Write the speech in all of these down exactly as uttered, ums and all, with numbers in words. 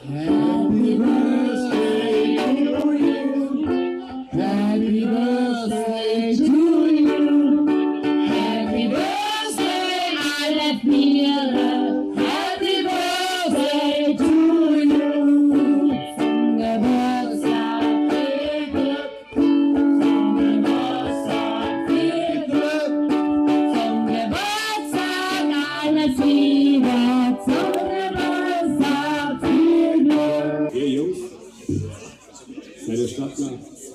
Happy birthday to you. Happy birthday to you. Happy birthday, I left me alone. Happy birthday to you. Vom Geburtstag viel Glück. Vom Geburtstag viel Glück. Vom Geburtstag alles Liebe. Zum Geburtstag viel Glück. Ihr Jungs, seid ihr startklar?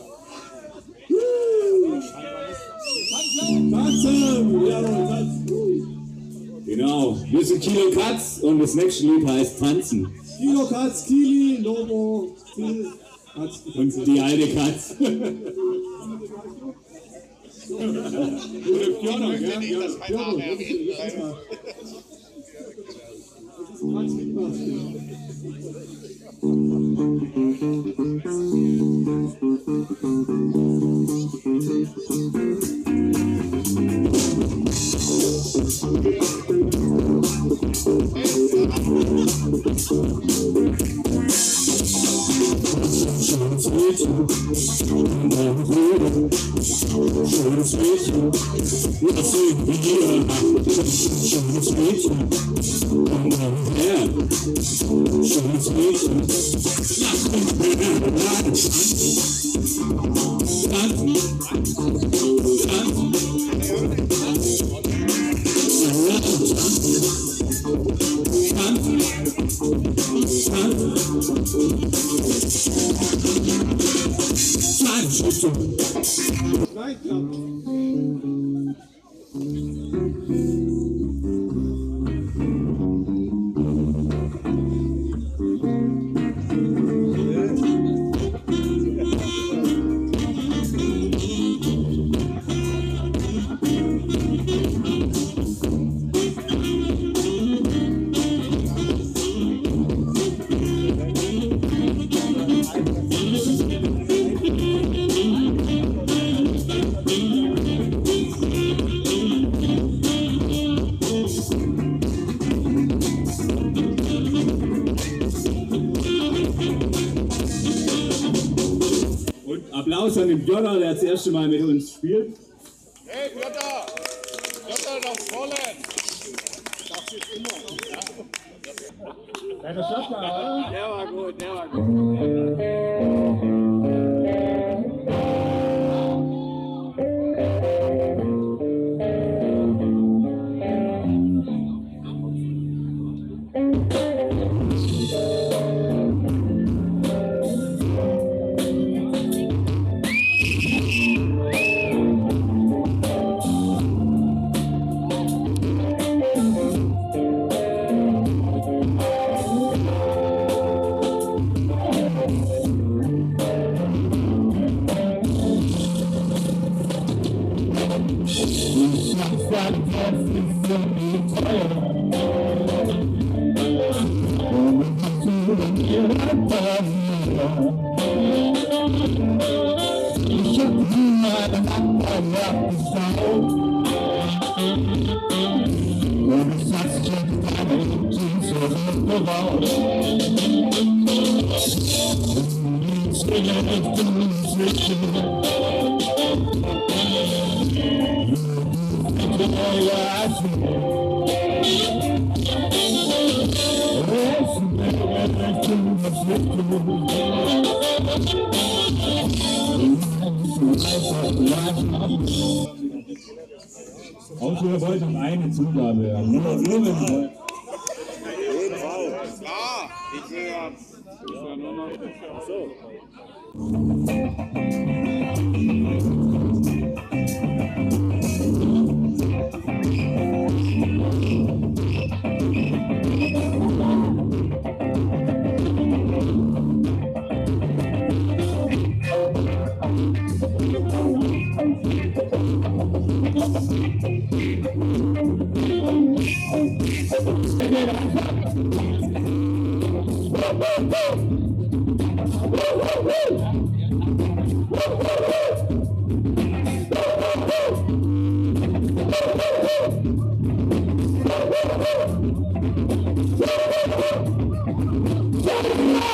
Tanzen! Jawohl, tanzen! Genau, wir sind Kilo Katz und das nächste Lied heißt Tanzen. Kilo Katz, Kili, Lobo, Kili, Katz. Und die alte Katz. Piano, ja? Piano. Schönes Mädchen, deine Rede, schönes Mädchen, das singen wir. Schönes Mädchen, deine Herr, schönes Mädchen, lass uns tanzen, tanzen, tanzen, Applaus an den Piotr, der das erste Mal mit uns spielt. Hey Piotr! Piotr noch vollen! Das ist immer. Ja, das schafft man, oder? Der war gut, der war gut. Auch wir wollten eine Zugabe haben. Nur, nur wenn wir wollen. Ja, ich will ja. Ich will nur noch. So. Yeah!